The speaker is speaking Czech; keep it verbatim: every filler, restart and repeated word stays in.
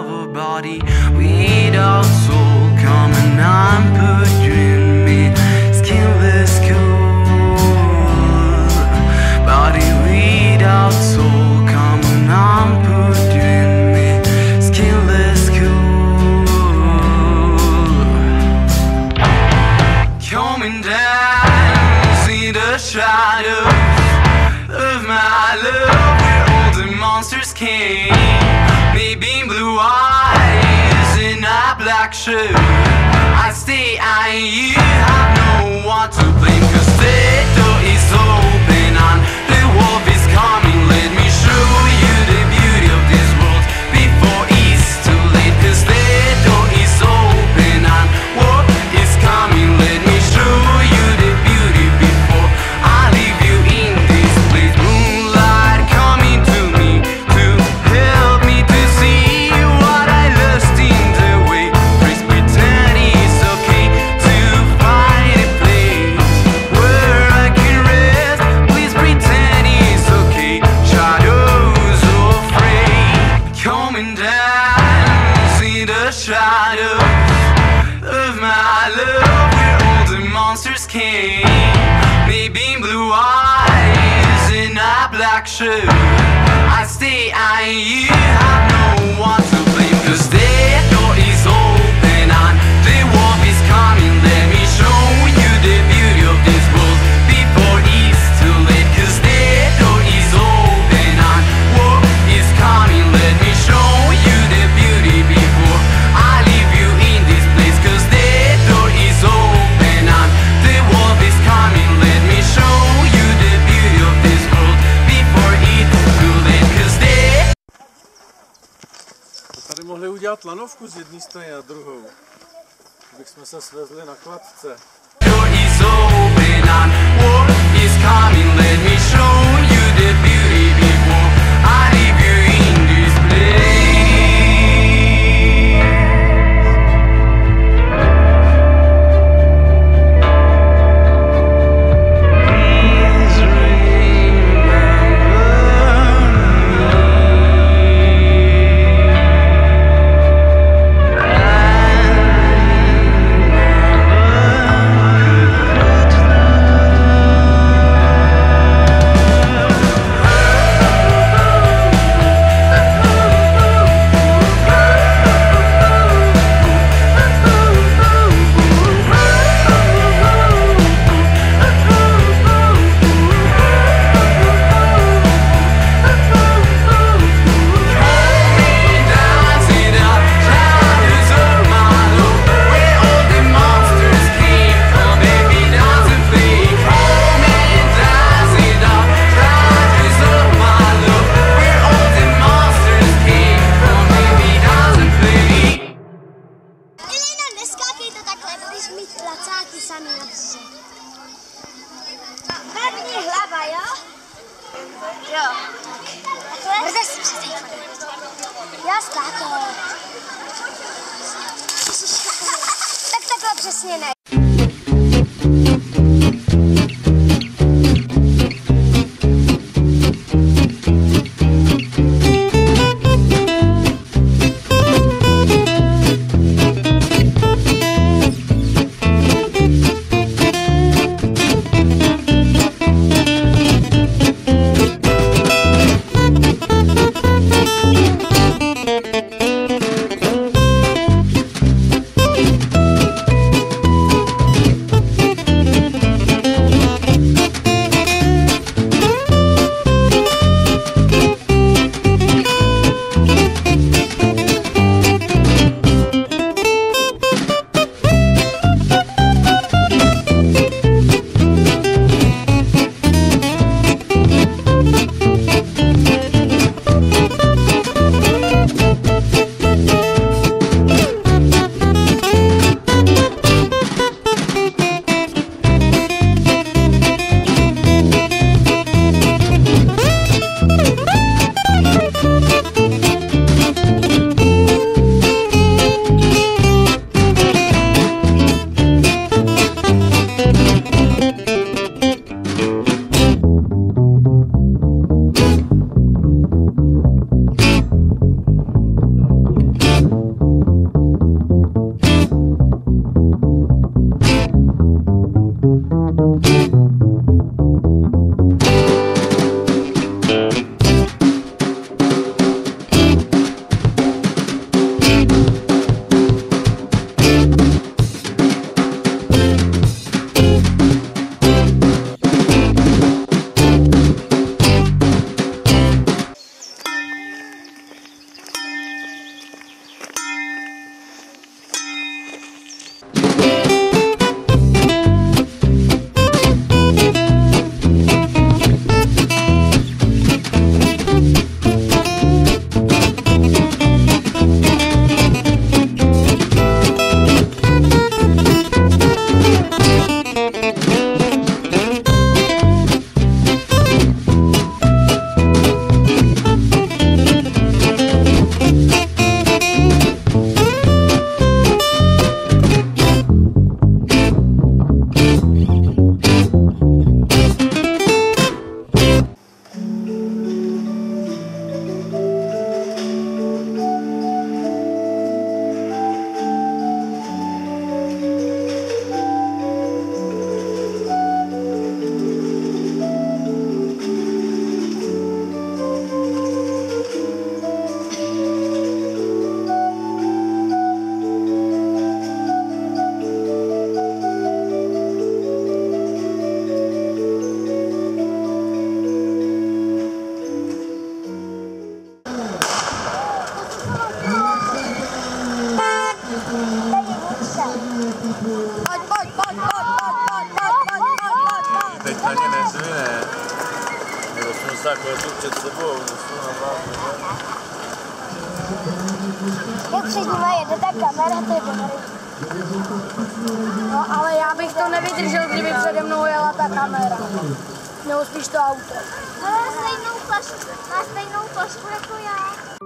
of a body without soul. Come and I'm put you in me, skinless cool. Body without soul. Come and I'm put you in me, skinless cool. Coming down, see the shadows of my love, where all the monsters came. Maybe blue eyes in a black shirt. I stay eyeing you, have no one to blame. Cause the door is open and the wolf is coming. Let me show you the beauty of this world before it's too late. Cause the door is open and wolf is coming. Let me show you the beauty before I leave you in this place. Moonlight coming to me to help me to see what I lost in the way. Please pretend it's okay to find a place where I can rest. Please pretend it's okay. Shadows afraid, coming down, see the shadows of my love, where all the monsters came. Maybe blue eyes in a black shirt. I stay eyeing you, have no one to blame. Cause the door is open and the wolf is coming. Let me show you the beauty of this world before it's too late. Cause the door is open and wolf is coming. Let me show you the beauty before I leave you in this place. Cause the door is open and the wolf is coming. Let me show you the beauty of this world before it's too late. Cause the Tady mohli udělat lanovku z jedné strany na druhou, abychom se svezli na kladce. door is open and war is coming. Let me show you the beauty before I leave you in this place. Please První hlava, jo? Jo. Takhle? Brdeš si přesej. Jo, skákej. Tak takhle přesně ne. na ně nezvine. Nesunu se takhle tu před sebou, nesunu na vás. Jak před nima jede ta kamera, to je dobrý. No ale já bych to nevydržel, kdyby přede mnou jela ta kamera. Nebo spíš to auto. Má stejnou flašku, má stejnou flašku jako já.